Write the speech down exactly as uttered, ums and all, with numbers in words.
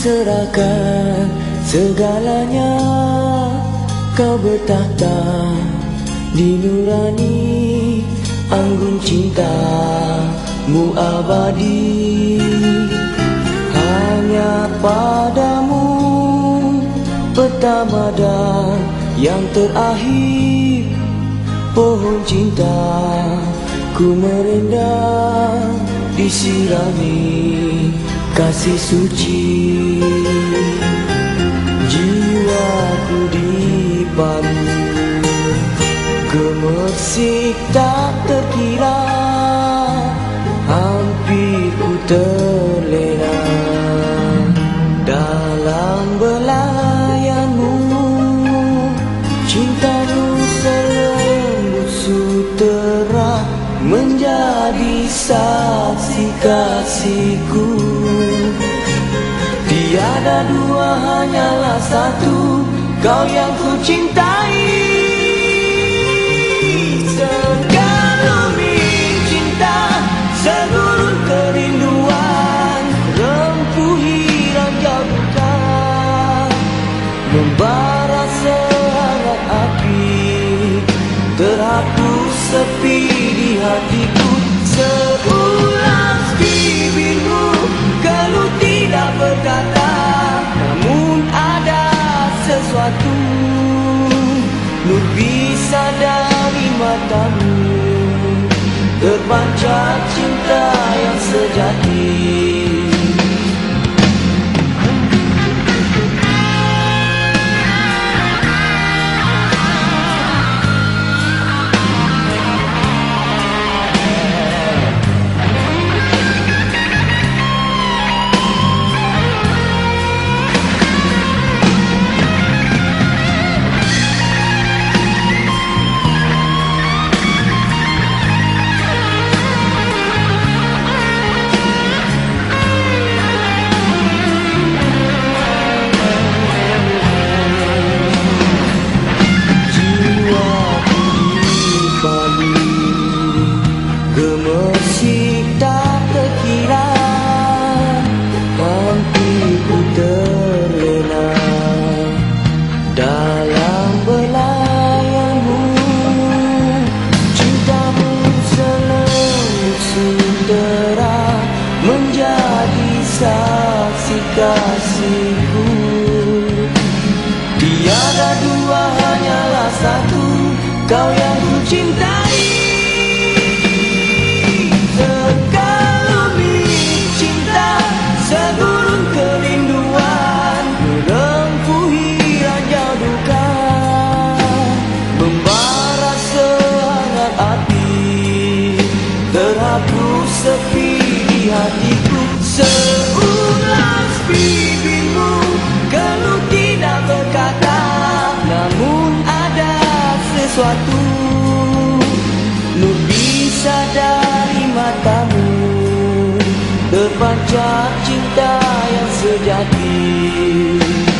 serahkan segalanya. Kau bertahta di nurani, anggun cintamu abadi. Hanya padamu pertama dan yang terakhir, pohon cinta ku merendah, disirami kasih suci. Jiwaku dipalu, gemersik tak terkira, hampir ku terlena dalam belayanmu. Cintamu selembut sutera, menjadi saksi kasihku. Tiada dua, hanyalah satu, kau yang ku cintai. Segalumi cinta, segurun kerinduan, rempuhi ranjau duka, membara sehangat api, terhapus sepi di hatiku. Seulas bibirmu kalau tidak berkata, namun ada sesuatu nur bisa dari matamu, terpancar cinta yang sejati. Gemersik tak terkira, hampir ku terlena dalam belayanmu. Cintamu selembut sutera, menjadi saksi kasihku. Tiada dua, hanyalah satu, kau yang ku cintai. Segurun kerinduan, merempuhi ranjau duka, membara sehangat api, terhapus sepi di hatiku. Seulas bibirmu kalau tidak berkata, namun ada sesuatu nur bisa dari matamu, terpancar cinta yang sejati.